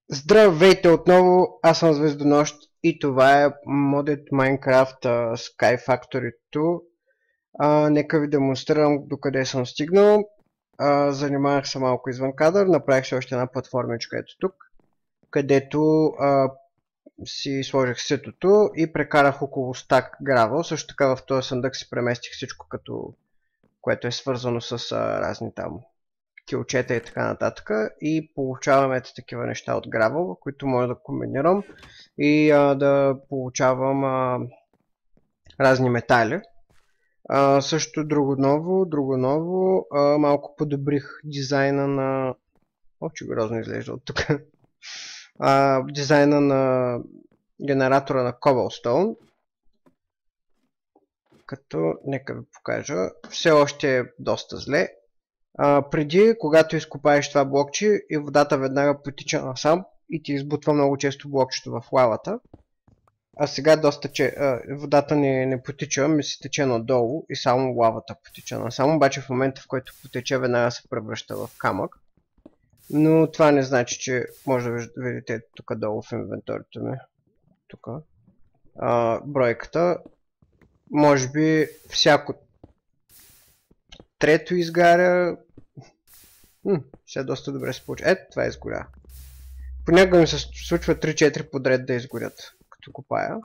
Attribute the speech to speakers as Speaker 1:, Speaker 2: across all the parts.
Speaker 1: Здравейте отново, аз съм Звездонощ и това е Modded Minecraft Sky Factory 2. Нека ви демонстрирам докъде съм стигнал. Занимавах се малко извън кадър, направих се още една платформичка ето тук, където си сложих ситото и прекарах около стак гравъл. Също така в този съндък си преместих всичко, което е свързано с разни там килчета и така нататък, и получаваме такива неща от гравъл, които може да комбинирам и да получавам разни метали. Също друго ново, малко подобрих дизайна на... че грозно изглежда от тук. Дизайна на генератора на Cobblestone, като нека ви покажа, все още е доста зле. Преди, когато изкопаеш това блокче и водата веднага потича насам и ти избутва много често блокчето в лавата. А сега водата не потича, ми се тече надолу и само лавата потича насам. Обаче в момента, в който потече, веднага се превръща в камък. Но това не значи, че може да видите тук долу в инвентарито ми. Тук. Бройката. Може би всяко трето изгаря. Сега доста добре се получи. Ето, това изгоря. Понякога ми се случва 3-4 подред да изгорят, като копая.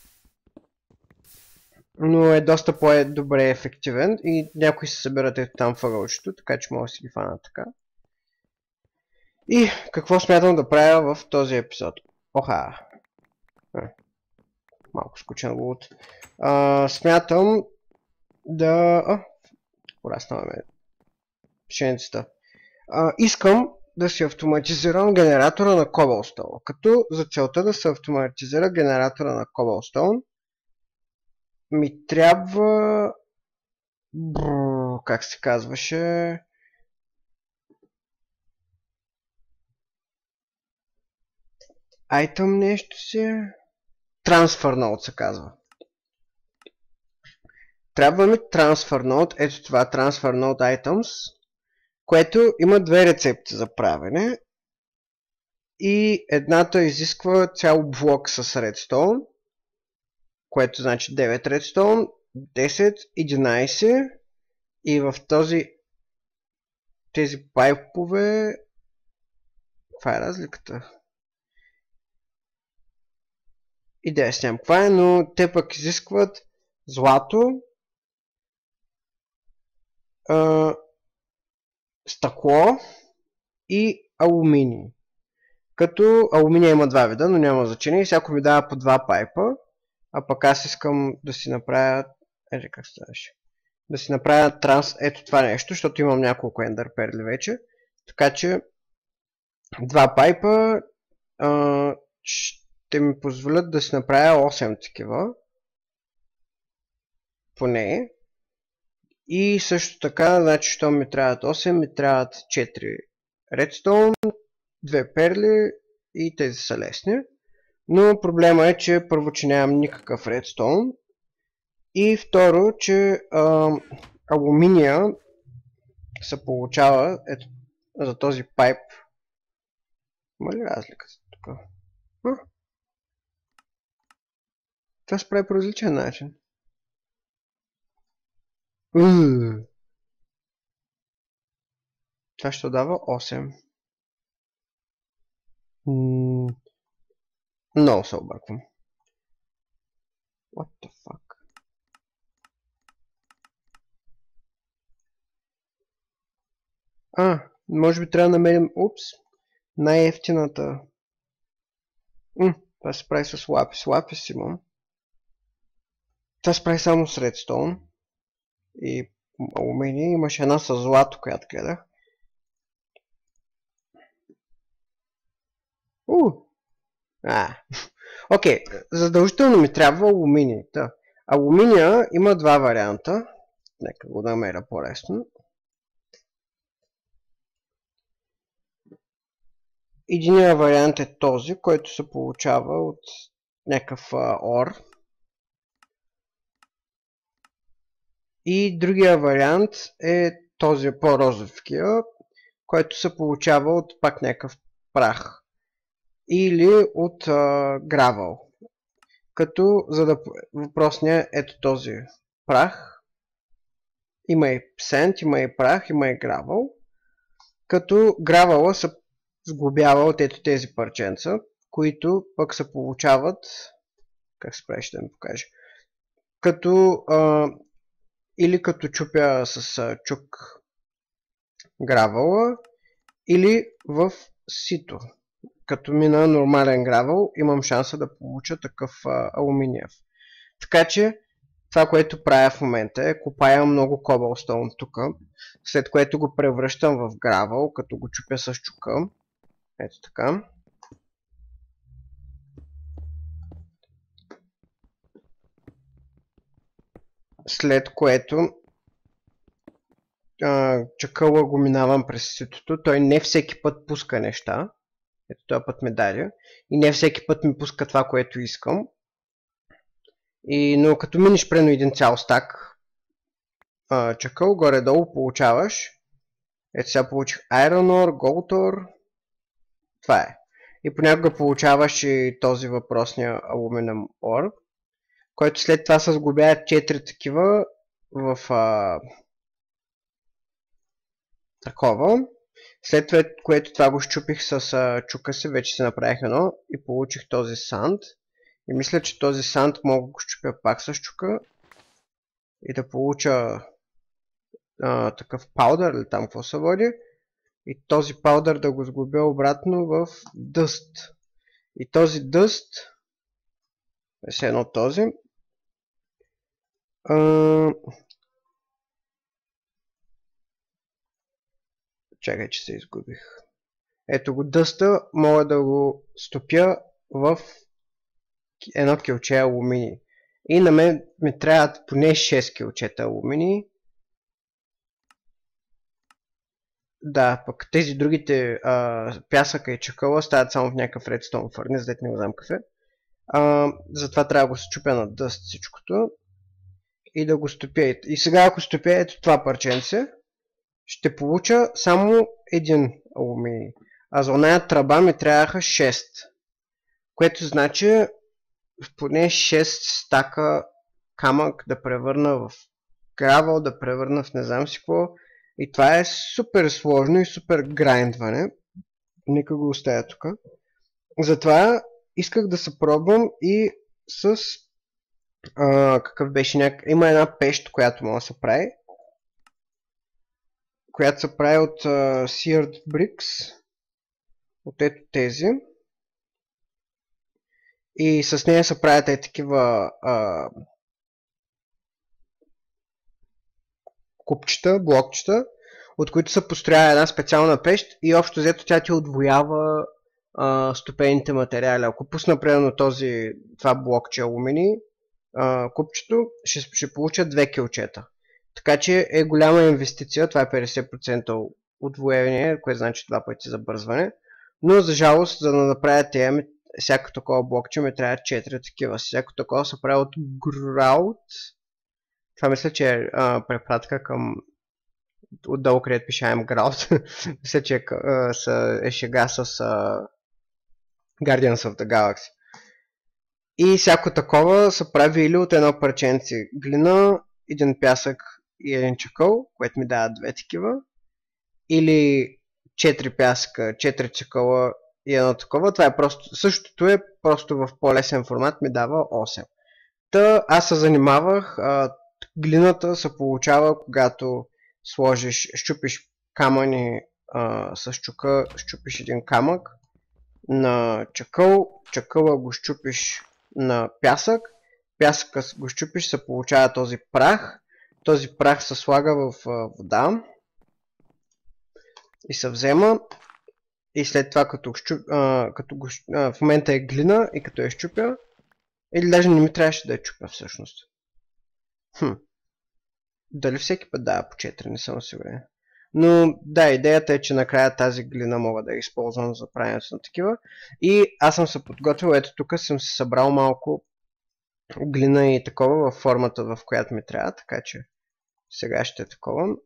Speaker 1: Но е доста по-добре ефективен и някои се събират ето там въгълчето, така че мога да си ги фана така. И какво смятам да правя в този епизод? Малко скучен лут. Смятам да... пораснаваме пшеницата. Искам да си автоматизирам генератора на Cobblestone. Като за целта да се автоматизира генератора на Cobblestone ми трябва... как се казваше... Item нещо си... Transfer Node се казва. Трябва ми Transfer Node, ето това Transfer Node Items, което има две рецепти за правене. И едната изисква цял блок с Redstone, което значи 9 Redstone, 10, 11 и в тези пайпове... Каква е разликата? Идея с нямам каква е, но те пък изискват злато, стъкло и алуминий. Като алуминия има два вида, но няма значение. И всяко ми дава по два пайпа, а пък аз искам да си направя... как ставаше? Да си направя ето това нещо, защото имам няколко ендър перли вече. Така че два пайпа ще ми позволят да си направя 8 такива. Поне. И също така, значи, що ми трябват 8, ми трябват 4 редстоун, 2 перли и тези са лесни. Но проблема е, че първо, че нямам никакъв редстоун. И второ, че алуминия се получава ето, за този пайп. Има ли разлика тук? Това се прави по различен начин. Това ще дава 8. Много се обърквам. What the fuck? Може би трябва да намерим... най-ефтината. Това се прави с лапис. Лапис имам. Това се прави само с редстоун. И алуминий. Имаше една с злато, която гледах. Окей, задължително ми трябва алуминий. Алуминия има два варианта. Нека го намеря по-лесно. Единият вариант е този, който се получава от някакъв ор. И другия вариант е този по-розовкия, който се получава от пак някакъв прах. или от гравъл. Като за да въпросния ето този прах. Има и сент, има и прах, има и гравъл. Като гравъла се сглобява от ето тези парченца, които пък се получават, как се прави, ще да ми покажа, като или като чупя с чук гравъла, или в сито. Като мина нормален гравъл, имам шанса да получа такъв алуминиев. Така че това, което правя в момента е копая много коблстоун тук, след което го превръщам в гравъл, като го чупя с чука. Ето така. След което чакъла го минавам през ситото. Той не всеки път пуска неща. Ето този път ме даде. И не всеки път ми пуска това, което искам. Но като миниш прено един цял стак чакъл, горе-долу получаваш. Ето сега получих Iron Ore, Gold Ore. Това е. И понякога получаваш и този въпросния Aluminum Ore, който след това се сглобяват 4 такива в такова. След това, което това го щупих с чука си, вече се направих едно и получих този санд. И мисля, че този санд мога да го щупя пак с чука и да получа такъв паудър или там какво се води. И този паудър да го сглобя обратно в дъст. И този дъст е все едно този. Чакай, че се изгубих. Ето го дъста, мога да го стопя в едно килче алуминий. И на мен ми трябват поне 6 килчета алуминий. Да, пък тези другите пясъка и чакъла стават само в някакъв редстоун фърнес, дете не знам какъв е. Затова трябва да го стопя на дъст всичкото. И да го стопя. И сега ако стопя ето това парченце, ще получа само един алуминий. А за оная тръба ми трябваха 6. Което значи поне 6 стака камък да превърна в гравъл, да превърна в не знам си какво. И това е супер сложно и супер грайндване. Нека го оставя тук. Затова исках да се пробвам и с какъв беше има една пещ, която може да се прави. Която се прави от Seared Bricks. От ето тези. И с нея се правят такива купчета, блокчета, от които се построява една специална пещ и общо взето тя ти отвоява стопените материали. Ако пусна примерно това блокче алуминий, купчето, ще получа 2 килчета. Така че е голяма инвестиция, това е 50% отвоение, което значи 2 пъти забързване. Но за жалост, за да направя тия, всяко такова блокче ми трябва 4 такива. Всяко такова се прави от Grout. Това мисля, че е препратка към отдолу, където пише I'm Grout. Мисля, че е шега с Guardians of the Galaxy. И всяко такова се прави или от едно парченце глина, един пясък и един чакъл, което ми дава 2 такива. Или 4 пясъка, 4 чакъла и едно такова. Това е просто, същото е, просто в по-лесен формат ми дава 8. Та аз се занимавах, глината се получава, когато щупиш камъни с чука, щупиш един камък на чакъл, чакъла го щупиш на пясък, пясъка го щупиш, се получава този прах. Този прах се слага в вода и се взема. И след това, в момента е глина и като я щупя, или даже не ми трябваше да я чупя всъщност. Дали всеки път дава по 4, не съм сигурен. Но да, идеята е, че накрая тази глина мога да я използвам за правенето на такива. И аз съм се подготвил, ето тук съм се събрал малко глина и такова в формата, в която ми трябва, така че сега ще е такова.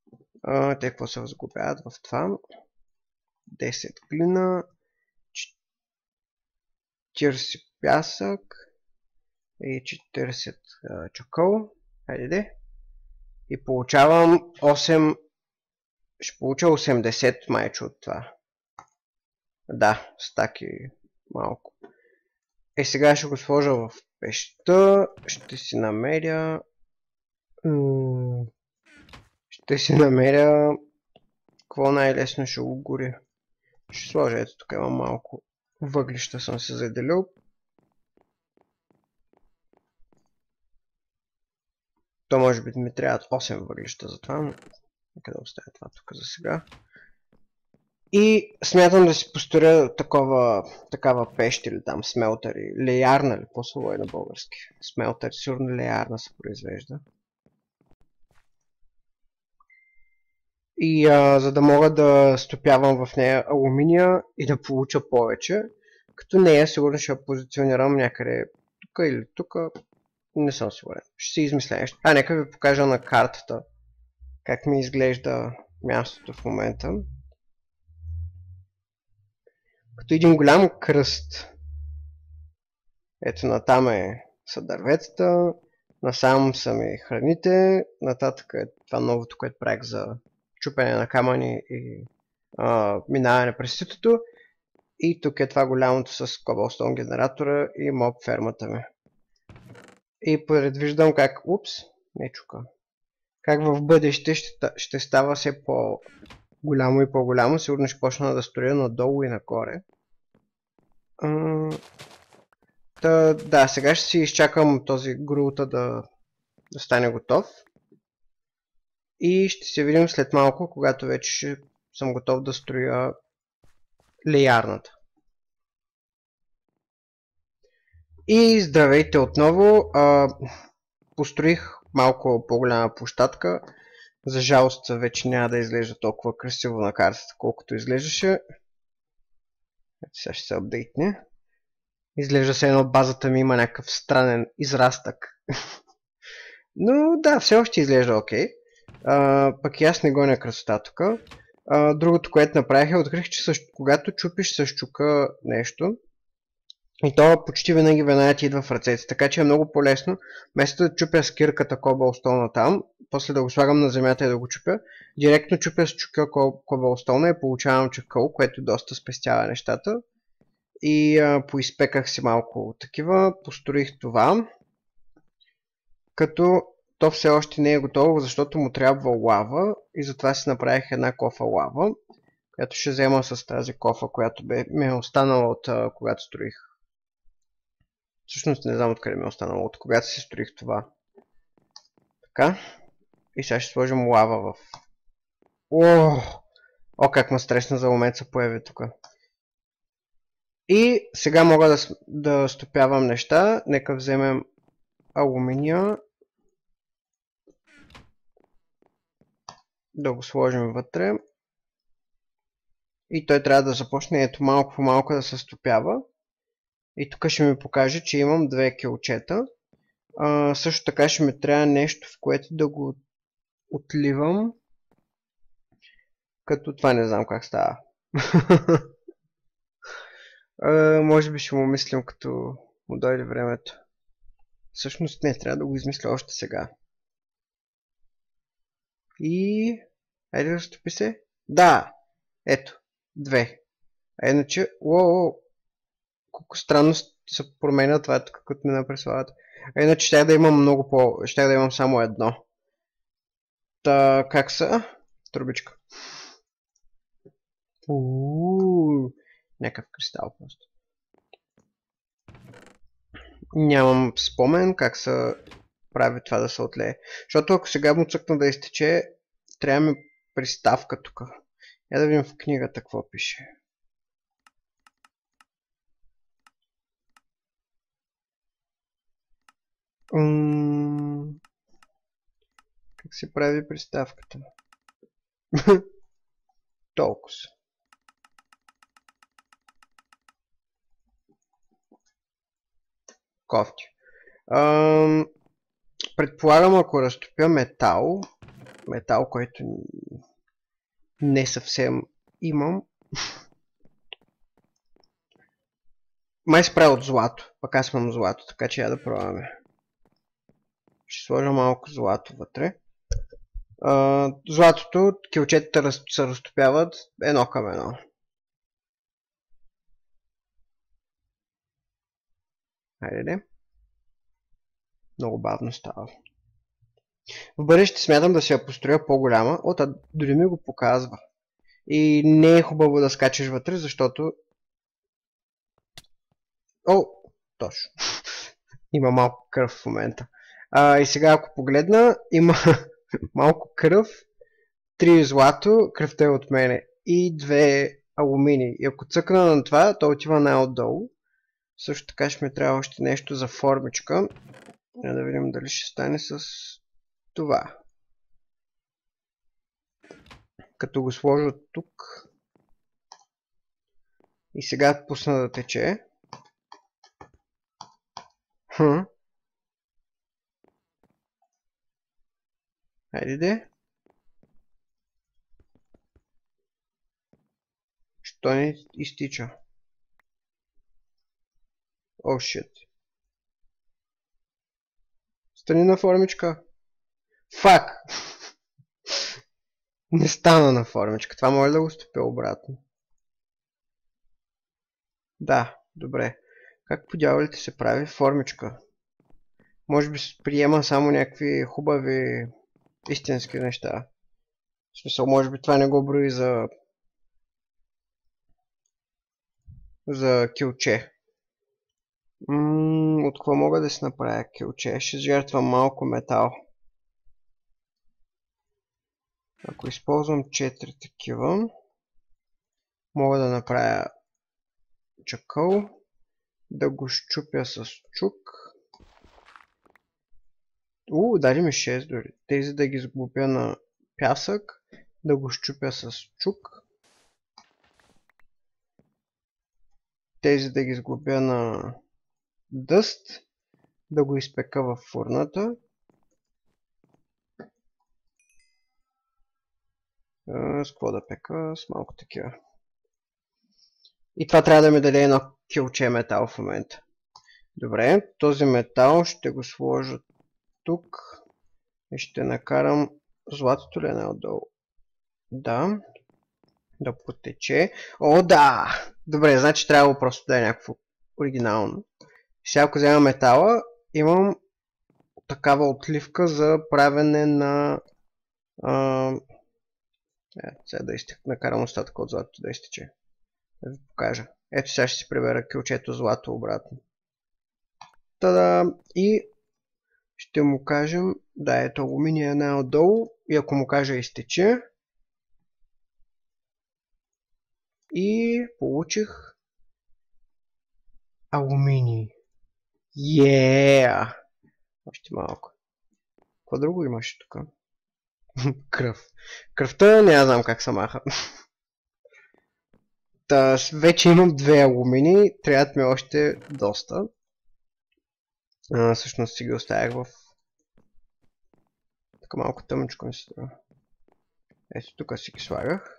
Speaker 1: Те какво се възгубяват в това? 10 глина, 40 пясък и 40 чакъл. Хайде. И получавам 8. Ще получа 80 майче от това. Да, стаки малко. Сега ще го сложа в пещта. Ще си намеря... Какво най-лесно ще го горя. Ще сложа, ето тук има малко въглища съм се заделил. То може би ми трябват 8 въглища за това, но нека да оставя това тук за сега. И смятам да си построя такава пещ или там смелтър и леярна ли, по-слово е на български. Смелтър, сигурно леярна се произвежда. И за да мога да стопявам в нея алуминия и да получа повече, като нея сигурно ще я позиционирам някъде тук или тук, не съм сигурен. Ще си измисля нещо. Нека ви покажа на картата как ми изглежда мястото в момента. Като един голям кръст. Ето натам са дърветата, насам са ми храните, нататък е това новото, което правих за чупене на камъни и минаване през ситото. И тук е това голямото с Cobblestone генератора и моб фермата ми. И предвиждам как, не чука, как в бъдеще ще става все по-голямо и по-голямо. Сигурно ще почна да строя надолу и нагоре. Да, сега ще си изчакам този грулта да стане готов. И ще се видим след малко, когато вече ще съм готов да строя леярната. И здравейте отново. Построих малко по-голяма площадка. За жалост вече няма да изглежда толкова красиво на картата, колкото изглеждаше. Сега ще се апдейтне. Изглежда се едно базата ми има някакъв странен израстък. Но да, все още изглежда окей. Пък и аз не гоня красота тук. Другото, което направих открих, че когато чупиш с чука нещо, и то почти винаги веднага ти идва в ръцете, така че е много по-лесно. Вместо да чупя с кирката Cobblestone там, после да го слагам на земята и да го чупя, директно чупя с чука Cobblestone и получавам чакъл, което доста спестява нещата. И поизпеках си малко такива, построих това, като то все още не е готово, защото му трябва лава и затова си направих една кофа лава, която ще взема с тази кофа, която ми е останала от когато строих. Всъщност не знам откъде ми е останало, от когато си строих това. Така. И сега ще сложим лава в... О, как ме стресна за момент се появи тук. И сега мога да стопявам неща. Нека вземем алуминия. Да го сложим вътре. И той трябва да започне ето малко по малко да се стопява. И тук ще ми покаже, че имам 2 килчета. Също така ще ми трябва нещо, в което да го отливам. Като това не знам как става. Може би ще му мислим, като му дойде времето. Всъщност не, трябва да го измисля още сега. И... Айде да стопи се. Да! Ето. 2. А иначе... Колко странно се променя това тук, като ми напресват. А иначе ще да имам много ще да имам само едно. Та, как са? Трубичка. Някакъв кристал просто. Нямам спомен как се прави това да се отлее. Защото ако сега му цъкна да изтече, трябва ми приставка тук. Я да видим в книгата какво пише. Как се прави приставката? Толкова. Кофти. Предполагам, ако разтопя метал, който не съвсем имам, Май се прави от злато. Пък аз имам злато, така че я да пробваме. Ще сложа малко злато вътре. Златото, килчетата се разтопяват едно към едно. Хайде. Много бавно става. В бъдеще смятам да си я построя по-голяма. Дори ми го показва. И не е хубаво да скачаш вътре, защото... О, точно. Има малко кръв в момента. И сега ако погледна, има малко кръв, 3 злато, кръвта е от мене и 2 алумини. И ако цъкна на това, то отива най-отдолу. Също така ще ми трябва още нещо за формичка. Да видим дали ще стане с това. Като го сложа тук. И сега пусна да тече. Хайде де. Що не изтича? О, шит. Стани на формичка. Фак! Не стана на формичка. Това може да го стопя обратно. Да, добре. Как по дяволите се прави формичка? Може би приема само някакви хубави истински неща. В смисъл, може би това не го брои за килче. От какво мога да си направя килче? Ще жертвам малко метал. Ако използвам 4 такива, мога да направя чакъл, да го щупя с чук. Даде ми 6 дори. Тези да ги сглобя на пясък, да го щупя с чук. Тези да ги сглобя на дъст, да го изпека в фурната. С какво да пека? С малко такива. И това трябва да ми даде едно килче метал в момента. Добре, този метал ще го сложа тук и ще накарам златото ли е най-отдолу? Да. Да потече. О, да! Добре, значи трябва просто да е някакво оригинално. Сега ако взема метала, имам такава отливка за правене на... сега да накарам остатъка от златото да изтече. Да ви покажа. Ето сега ще си прибера килчето злато обратно. Та-да! И ще му кажем, да, ето алуминия най-отдолу. И ако му кажа изтече. И получих алуминий. Yeah! Още малко. Какво друго имаше тук? Кръв. Кръвта не знам как се маха. Вече имам 2 алумини. Трябват ми още доста. Всъщност си ги оставях в... Така малко тъмничко ми се струва. Ето тук си ги слагах.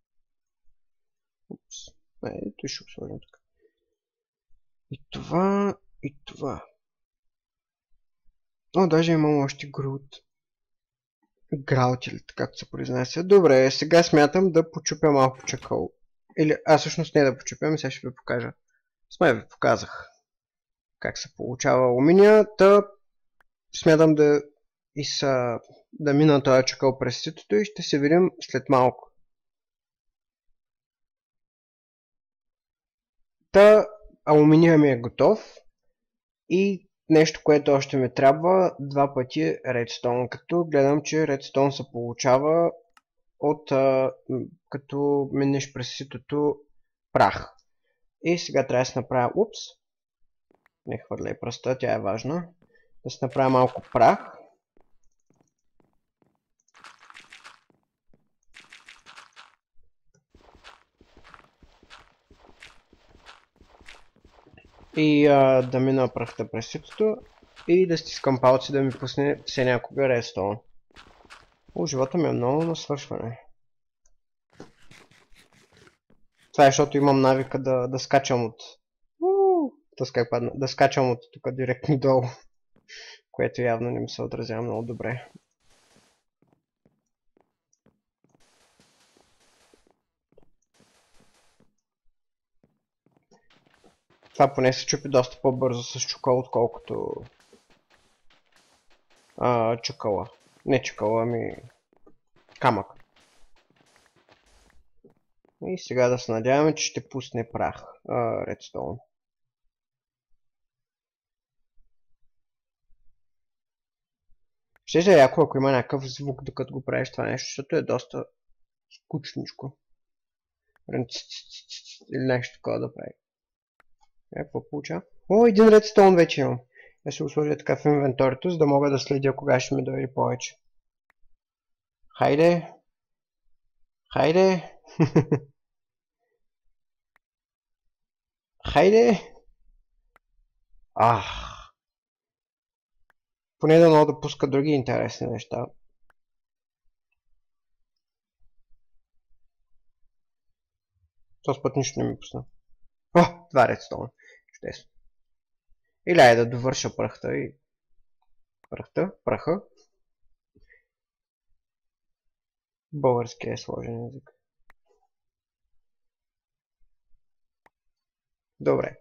Speaker 1: Упс. Ето и ще го сложим тук. И това, и това. Даже имам още груд. Граут или както се произнася. Добре, сега смятам да почупя малко чакъл. Или, всъщност не да почупям, сега ще ви покажа. Май ви показах как се получава алуминия. Смятам да мина този чакъл през ситото и ще се видим след малко. Алуминия ми е готов. И нещо, което още ми трябва, 2 пъти редстоун, като гледам, че редстоун се получава като минеш през ситото прах. И сега трябва да се направя, не хвърляй пръста, тя е важна, да се направя малко прах. И да мина прахта през ситото и да стискам палци да ми пусне все някога редстоун. Живота ми е много на свършване. Това е защото имам навика да скачам от Тъскай падна. Да скачам от тук директно долу. Което явно не ми се отразява много добре. Това поне се чупи доста по-бързо с чукол, отколкото чукала. Не чукала, ами камък. И сега да се надяваме, че ще пусне прах. Редстоун. Ще е яко, ако има някакъв звук, докато го правиш това нещо, защото е доста скучничко. Или нещо такова да прави. Какво получава? О, един редстоун вече имам. Я ще го сложа така в инвенторито, за да мога да следя кога ще ми дойде повече. Хайде! Хайде! Хайде! Поне да мога да пуска други интересни неща. Този път нищо не ми пусна. Два редстоун. Чудесно. Или айде да довърша пръхта и... Праха. Български е сложен език. Добре.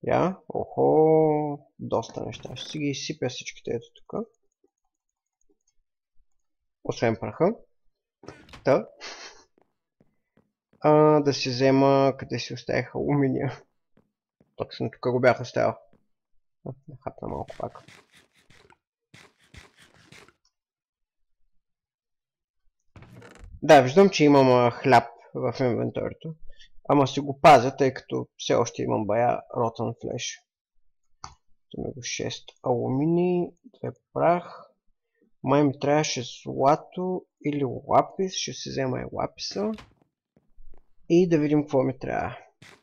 Speaker 1: Доста неща. Ще си ги изсипя всичките ето тук. Освен праха. Да си взема, къде си оставих алуминия. Точно тук го бях оставил. Да хапна малко пак. Да, виждам, че имам хляб в инвентарито. Ама си го пазя, тъй като все още имам бая ротън флеш. Тук го 6 алумини, 2 прах. Май ми трябваше злато или лапис. Ще си взема и лаписа. И да видим какво ми трябва.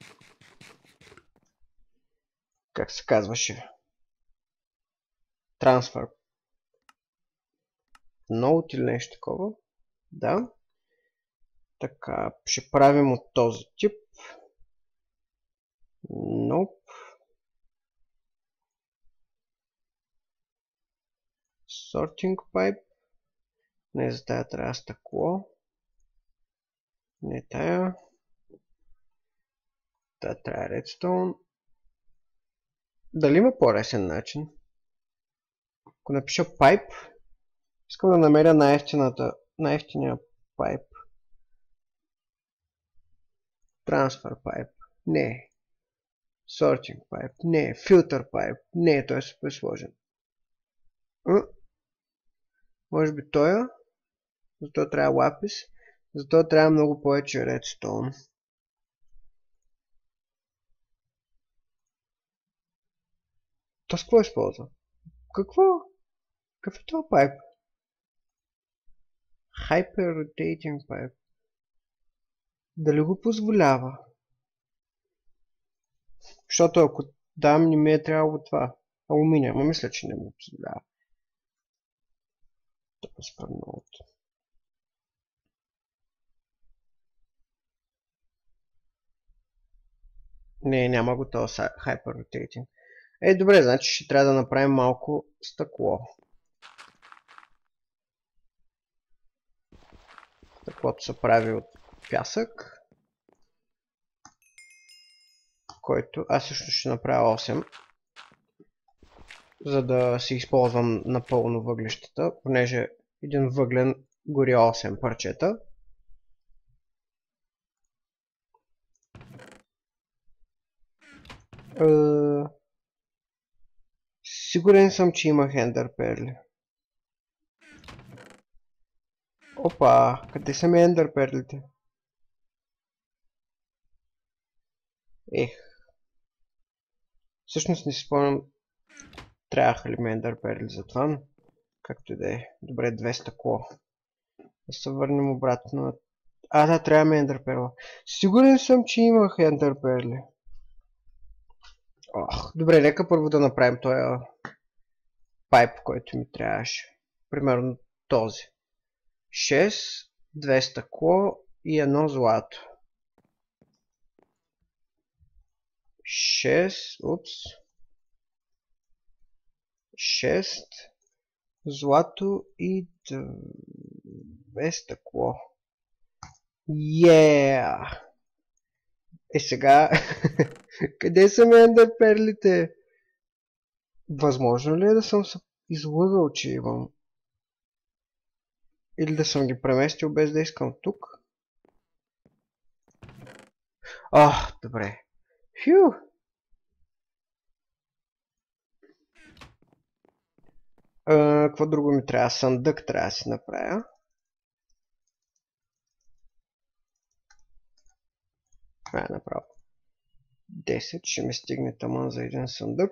Speaker 1: Как се казваше? Трансфер. Ноут или нещо такова. Да. Така, ще правим от този тип. Nope. Sorting pipe. Не, за тая трябва стъкло. Не тая. Тая трябва редстоун. Дали има по-лесен начин? Ако напиша pipe, искам да намеря най-ефтиния pipe. Transfer pipe. Не. Sorting pipe. Не. Filter pipe. Не, той е супер сложен. Може би той. Зато трябва лапис. Зато трябва много повече редстоун. То с какво използва? Какво? Какъв е това пайп? Hyper Rotating Pipe. Дали го позволява? Защото ако дам, не ми е трябвало това. Алуминия, но мисля, че не го позволява. Не, няма го този Hyper Rotating. Добре, значи ще трябва да направим малко стъкло. Стъклото се прави от пясък, който аз също ще направя 8, за да си използвам напълно въглищата, понеже един въглен гори 8 парчета. Сигурен съм, че имах ендър перли. Опа, къде са ми ендър перлите? Всъщност не си спомням, трябваха ли ми ендър перли за това, но както и да е. Добре, 2 стъкло. Да се върнем обратно. Да, трябва ми ендър перла. Сигурен съм, че имах ендър перли. Добре, нека първо да направим този пайп, който ми трябваше. Примерно този. 6, 2 стъкло и 1 злато. 6, упс. 6 злато и 2 стъкло. Yeah! Сега, къде са ми ендър перлите? Възможно ли е да съм се излъгал, че имам? Или да съм ги преместил без да искам тук? Добре. Фью! Какво друго ми трябва? Съндък трябва да си направя. Направо. 10 ще ми стигне таман за един съндък.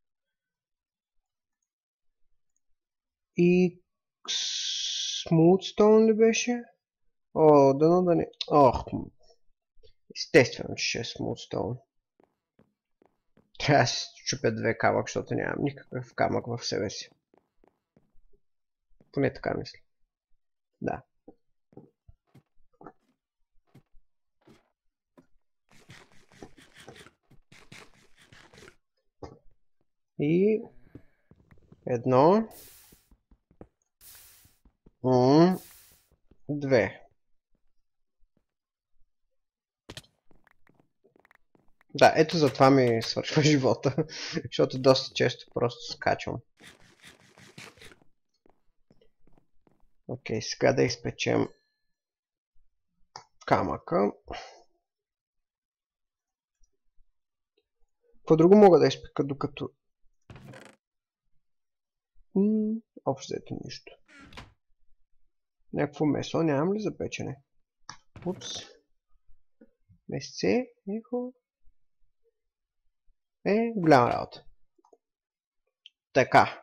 Speaker 1: И Smoothstone ли беше? Дано да не... Естествено, че ще е Smoothstone. Трябва да си чупя 2 камък, защото нямам никакъв камък в себе си. Поне така мисля. Да. И... 1... 2. Да, ето затова ми свършва живота, защото доста често просто скачвам. Окей, сега да изпечем камъка. Какво друго мога да изпека докато... Общо взето нищо. Някакво месо нямам ли за печене? Упс. Месце, ехо. Голяма работа. Така.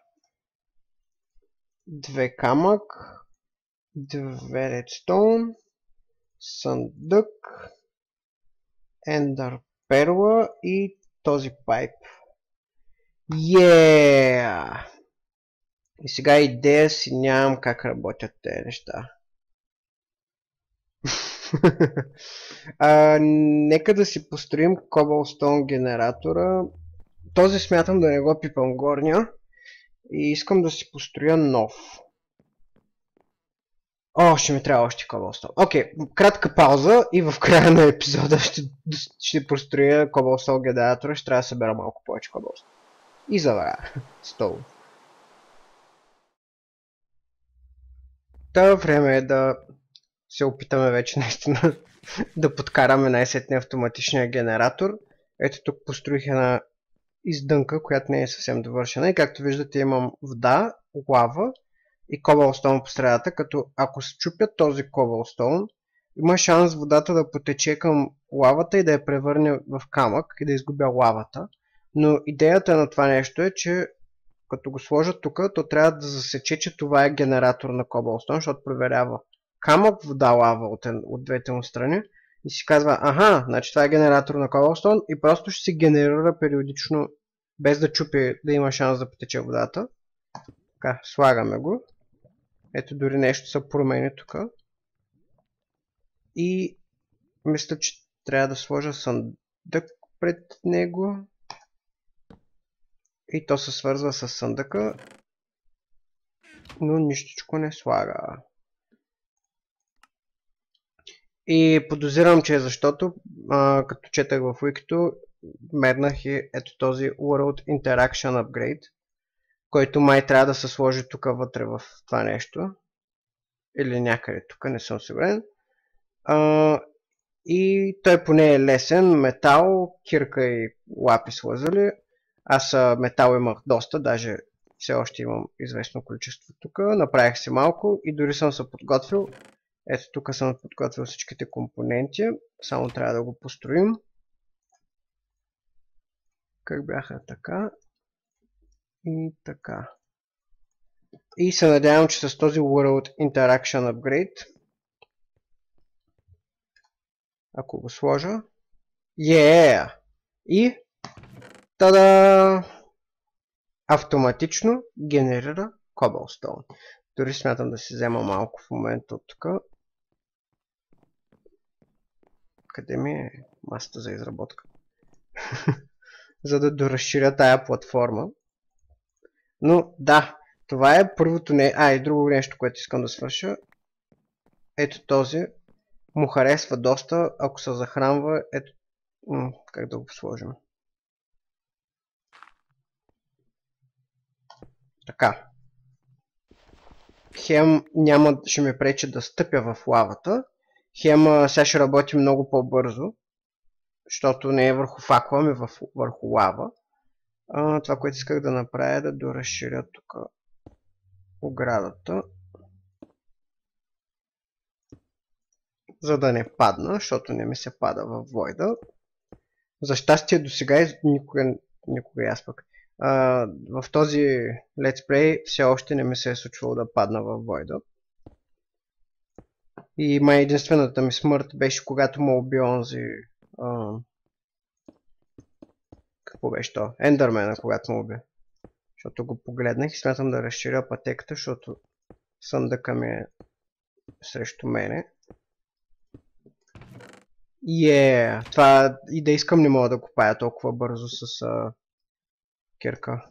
Speaker 1: 2 камък. 2 редстоун. Съндък. Ендър перла и този пайп. И сега идея си нямам как работят тези неща. Нека да си построим Cobblestone генератора. Този смятам да не го пипам горния. И искам да си построя нов. Ще ми трябва още Cobblestone. Окей, кратка пауза и в края на епизода ще построя Cobblestone генератора. Ще трябва да събера малко повече Cobblestone. И заваря. Стол. Та време е да се опитаме вече наистина да подкараме най-сетне автоматичния генератор. Ето тук построих една издънка, която не е съвсем довършена. И както виждате имам вода, лава и Cobblestone по средата, като ако счупят този Cobblestone, има шанс водата да потече към лавата и да я превърне в камък и да изгубя лавата. Но идеята на това нещо е, че като го сложа тук, то трябва да засече, че това е генератор на Cobblestone, защото проверява камък, вода, лава от двете му страни и си казва, значи това е генератор на Cobblestone и просто ще се генерира периодично, без да чупи, да има шанс да потече водата. Така, слагаме го. Ето дори нещо се промени тук. И мисля, че трябва да сложа съндък пред него. И то се свързва с съндъка, но нищичко не слага. И подозирам, че е защото, като четах в Wikito, мернах и ето този World Interaction Upgrade, който май трябва да се сложи тук вътре в това нещо. Или някъде тук, не съм сигурен. И той поне е лесен. Метал, кирка и лапис лазали. Аз метал имах доста, даже все още имам известно количество тук. Направих си малко и дори съм се подготвил. Ето тук съм подготвил всичките компоненти. Само трябва да го построим. Как бяха? Така. И така. И се надявам, че с този World Interaction Upgrade, ако го сложа, и тада! Автоматично генерира Cobblestone. Дори смятам да си взема малко в момента от тук. Къде ми е масата за изработка? за да доразширя тая платформа. Но да, това е първото не... и друго нещо, което искам да свърша. Ето този. Му харесва доста, ако се захранва. Ето... как да го сложим? Така. Хем ще ми пречи да стъпя в лавата. Хем сега ще работи много по-бързо, защото не е върху факла, ами върху лава. Това, което исках да направя е да доразширя тук оградата, за да не падна, защото не ми се пада във войда. За щастие до сега никога аз пък. В този Let's Play все още не ми се е случвало да падна във войда. И май единствената ми смърт беше когато му уби онзи... какво беше то? Ендърмена, когато му уби. Защото го погледнах и смятам да разширя пътеката, защото съндъка ми е срещу мене. Това и да искам не мога да копая толкова бързо с кирка.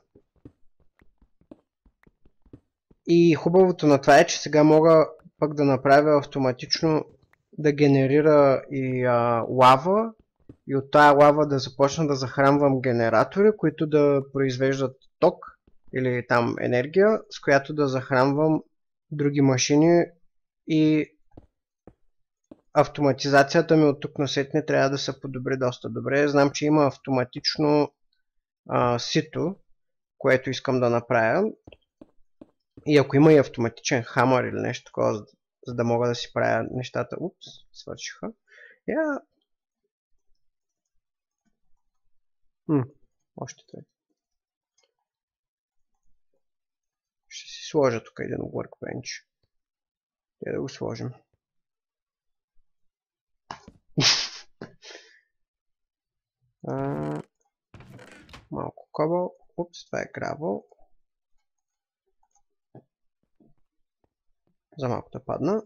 Speaker 1: И хубавото на това е, че сега мога пък да направя автоматично да генерира и лава, и от тая лава да започна да захранвам генератори, които да произвеждат ток или там енергия, с която да захранвам други машини, и автоматизацията ми от тук насетне трябва да се подобри доста добре. Знам, че има автоматично сито, което искам да направя. И ако има и автоматичен хамър или нещо такова, за да мога да си правя нещата. Упс, свършиха. Още това. Ще си сложа тук един workbench. Да го сложим. Малко кобъл. Упс, това е гравъл. За малко да падна.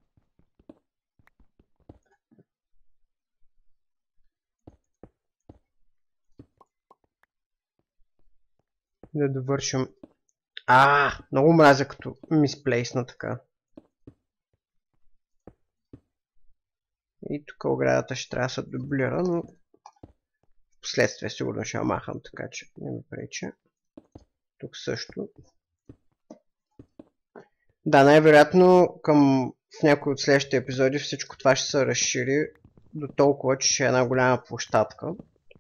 Speaker 1: Да довършим. Много мразя като мисплейсна така. И тук оградата ще трябва да се дублира, но в последствие сигурно ще я махам, така че не ми пречи. Тук също. Да, най-вероятно в някои от следващите епизоди всичко това ще се разшири до толкова, че ще е една голяма площадка.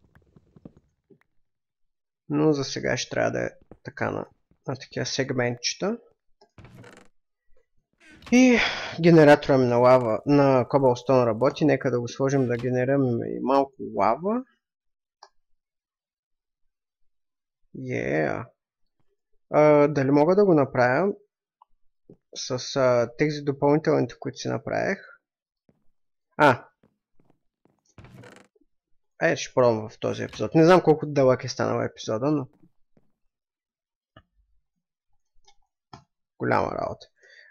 Speaker 1: Но за сега ще трябва да е така на такива сегментчета. И генератора ми на лава, на Cobblestone работи. Нека да го сложим да генерираме и малко лава. Дали мога да го направя с тези допълнителните, които си направих? Ще пробвам в този епизод. Не знам колко дълъг е станал епизода, но голяма работа.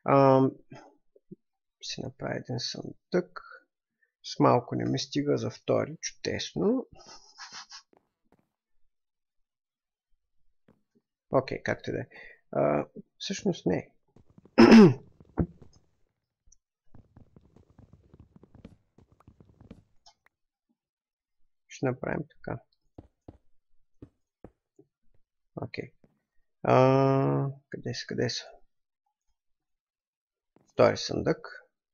Speaker 1: Си направя един съндък. С малко не ми стига за втори. Чудесно. Окей, както да е. Всъщност не. Ще направим така. Окей. Къде са? Втори съндък.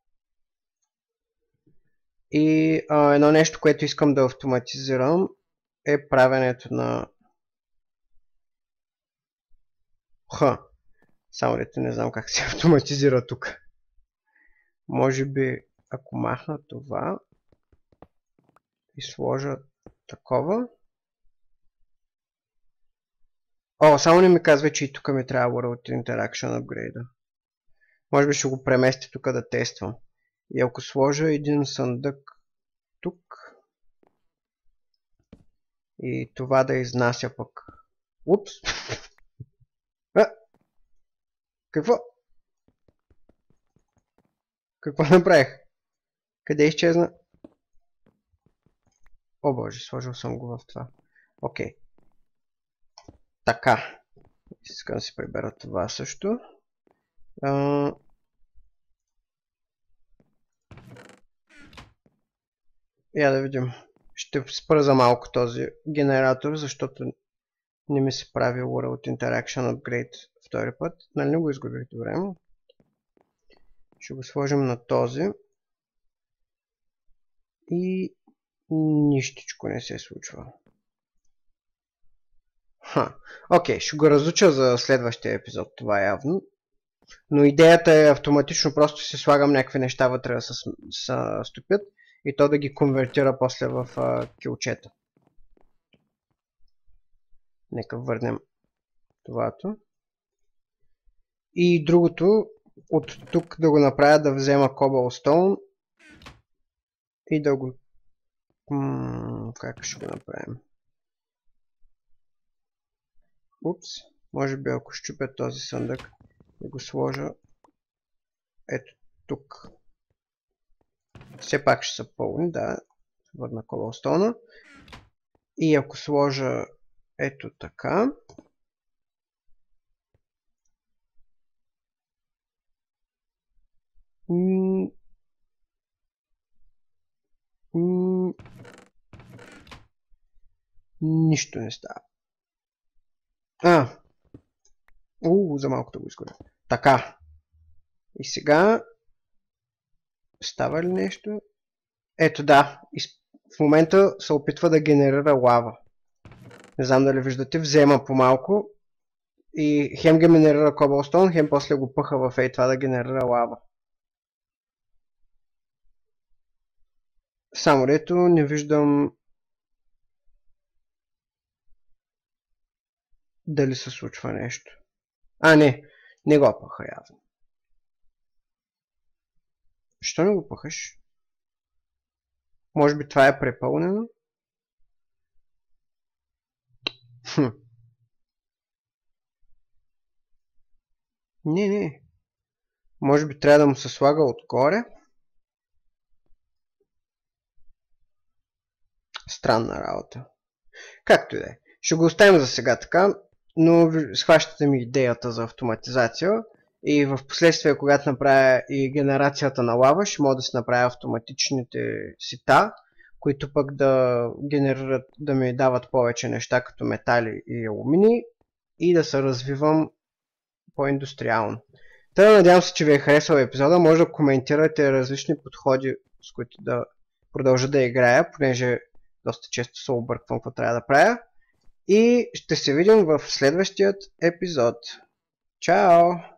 Speaker 1: И едно нещо, което искам да автоматизирам, е правенето на... Само дето не знам как се автоматизира тук. Може би, ако махна това и сложа такова. Само не ми казва, че и тук ми трябва World Interaction Upgrade. Може би ще го преместя тук да тествам. И ако сложа един съндък тук и това да изнася пък. Упс! Какво? Какво направих? Къде изчезна? О боже, сложил съм го в това. Окей. Така. Искам да си прибера това също. Я да видим. Ще спра за малко този генератор, защото не ми се прави World Interaction Upgrade втори път. Нали не го изгубих до време. Ще го сложим на този. И нищичко не се случва. Окей, ще го разуча за следващия епизод, това е явно. Но идеята е автоматично просто си слагам някакви неща вътре да се стопят и то да ги конвертира после в килчета. Нека върнем товато. И другото, от тук да го направя да взема Cobblestone и да го... как ще го направим? Упс, може би ако щупя този съндък да го сложа ето тук. Все пак ще са пълни, да. Върна Cobblestone. И ако сложа ето така. Нищо не става. За малко да го изгоря. Така. И сега става ли нещо? Ето да. В момента се опитва да генерира лава. Не знам дали виждате. Взема по малко. И хем генерира Cobblestone, хем после го пъха в това да генерира лава. Само дето не виждам дали се случва нещо. Не го пъха явно. Що не го пъхаш? Може би това е препълнено? Не. Може би трябва да му се слага отгоре. Странна работа. Както и да е. Ще го оставим за сега така, но схващате ми идеята за автоматизация и в последствие, когато направя и генерацията на лава, ще мога да се направя автоматичните сита, които пък да генерират, да ми дават повече неща като метали и алумини и да се развивам по-индустриално. Надявам се, че ви е харесал епизода. Може да коментирате различни подходи, с които да продължа да играя, понеже доста често се обърквам какво трябва да правя. И ще се видим в следващият епизод. Чао!